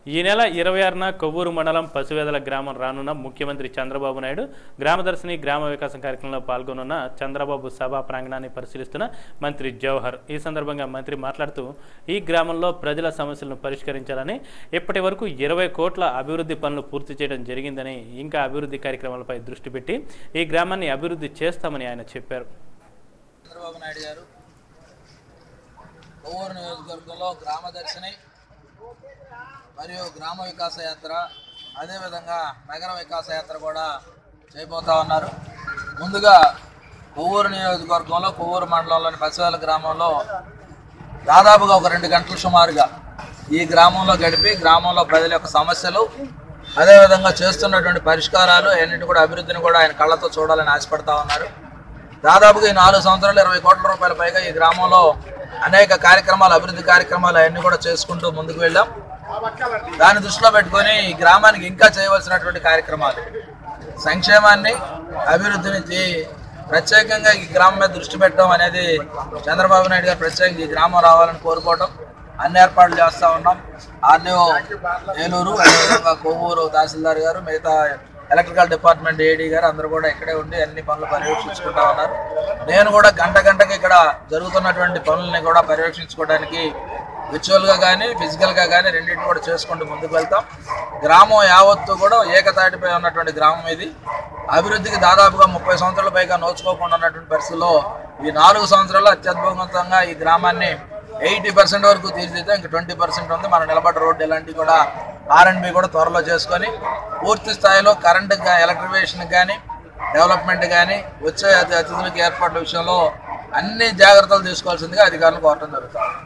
ఈ నెల 26న కొవ్వూరు మండలం పశువేదల గ్రామం రానున్న ముఖ్యమంత్రి చంద్రబాబు నాయుడు గ్రామదర్శిని గ్రామ వికాసం కార్యక్రమంలో పాల్గొనున్న చంద్రబాబు సభా ప్రాంగణాన్ని పరిశీలిస్తున్న మంత్రి జవహర్. ఈ సందర్భంగా మంత్రి మాట్లాడుతూ ఈ గ్రామంలో ప్రజల సమస్యలను పరిష్కరించాలని, ఇప్పటి వరకు 20 కోట్ల అభివృద్ధి పనులు పూర్తి చేయడం జరిగిందని, ఇంకా అభివృద్ధి కార్యక్రమాలపై దృష్టి పెట్టి ఈ గ్రామాన్ని అభివృద్ధి చేస్తామని ఆయన చెప్పారు. చంద్రబాబు నాయుడు గారు కొవ్వూరు నియోజకవర్గంలో గ్రామదర్శిని మరియు గ్రామ వికాస యాత్ర, అదేవిధంగా నగర వికాస యాత్ర కూడా చేయబోతా ఉన్నారు. ముందుగా కొవ్వూరు నియోజకవర్గంలో కొవ్వూరు మండలంలోని పశువేల గ్రామంలో దాదాపుగా ఒక 2 గంటలు సుమారుగా ఈ గ్రామంలో గడిపి గ్రామంలో ప్రజల యొక్క సమస్యలు, అదేవిధంగా చేస్తున్నటువంటి పరిష్కారాలు అన్నింటి కూడా అభివృద్ధిని కూడా ఆయన కళ్ళతో చూడాలని ఆశపడతా ఉన్నారు. దాదాపుగా ఈ 4 సంవత్సరాలు 20 కోట్ల రూపాయల పైగా ఈ గ్రామంలో అనేక కార్యక్రమాలు, అభివృద్ధి కార్యక్రమాలు అవన్నీ కూడా చేసుకుంటూ ముందుకు వెళ్ళాం. దాన్ని దృష్టిలో పెట్టుకొని ఈ గ్రామానికి ఇంకా చేయవలసినటువంటి కార్యక్రమాలు, సంక్షేమాన్ని, అభివృద్ధిని ప్రత్యేకంగా ఈ గ్రామం మీద దృష్టి పెట్టడం అనేది చంద్రబాబు నాయుడు గారు ప్రత్యేకంగా ఈ గ్రామం రావాలని కోరుకోవడం, అన్ని ఏర్పాట్లు చేస్తూ ఉన్నాం. ఆర్డీఓ ఏలూరు, అదేవిధంగా కొవ్వూరు తహసీల్దార్ గారు, మిగతా ఎలక్ట్రికల్ డిపార్ట్మెంట్ ఏడీ గారు అందరూ కూడా ఇక్కడే ఉండి అన్ని పనులు పర్యవేక్షించుకుంటా ఉన్నారు. నేను కూడా గంటకి ఇక్కడ జరుగుతున్నటువంటి పనులని కూడా పర్యవేక్షించుకోవడానికి విజువల్గా కానీ ఫిజికల్గా కానీ రెండింటిని కూడా చేసుకుంటూ ముందుకు వెళ్తాం. గ్రామం యావత్తు కూడా ఏకతాటిపై ఉన్నటువంటి గ్రామం ఇది. అభివృద్ధికి దాదాపుగా 30 సంవత్సరాల పైగా నోచుకోకుండా ఉన్నటువంటి పరిస్థితుల్లో ఈ 4 సంవత్సరాలు అత్యద్భుతంగా ఈ గ్రామాన్ని 80% వరకు తీర్చిదిద్దాం. ఇంకా 20% ఉంది. మన నిలబడ్డ రోడ్డు ఇలాంటివి కూడా R&B కూడా త్వరలో చేసుకొని పూర్తి స్థాయిలో కరెంటు, ఎలక్ట్రిఫికేషన్ కానీ, డెవలప్మెంట్ కానీ, వచ్చే అతిథులకి ఏర్పాట్ల విషయంలో అన్ని జాగ్రత్తలు తీసుకోవాల్సిందిగా అధికారులు కోరడం జరుగుతుంది.